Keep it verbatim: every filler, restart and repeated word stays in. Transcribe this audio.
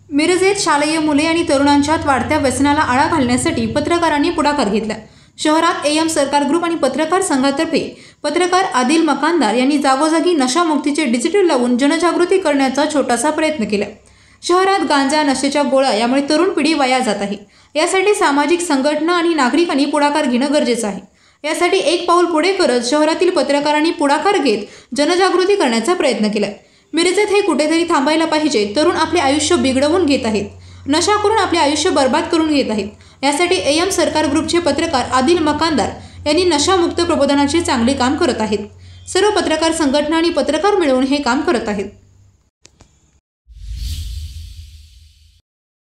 मिरजेत शालेय मुले आणि तरुणांच्यात वाढत्या व्यसनाला आळा घालण्यासाठी पत्रकारांनी पुढाकार घेतला। शहरात एम सरकार ग्रुप आणि पत्रकार संघातर्फे पत्रकार आदिल मकानदार यांनी जागोजागी नशामुक्तीचे डिजिटल लावून जनजागृती करण्याचा छोटासा प्रयत्न केला। शहरात गांजा, नशेच्या गोळ्या यामुळे तरुण पिढी वाया जात आहे। यासाठी सामाजिक संघटना आणि नागरिकांनी पुढाकार घेणं गरजेचं आहे। यासाठी एक पाऊल पुढे करत शहरातील पत्रकारांनी पुढाकार घेत जनजागृती करण्याचा प्रयत्न केला। मिरजेत हे कुठेतरी थांबायला पाहिजे। तरुण आपले आयुष्य बिघडवून घेत आहेत, नशा करून आपले आयुष्य बर्बाद करून घेत आहेत। यासाठी एम सरकार ग्रुपचे पत्रकार आदिल मकानदार यांनी नशामुक्त प्रबोधनाचे चांगले काम करत आहेत। सर्व पत्रकार संघटना आणि पत्रकार मिळून हे काम करत आहेत।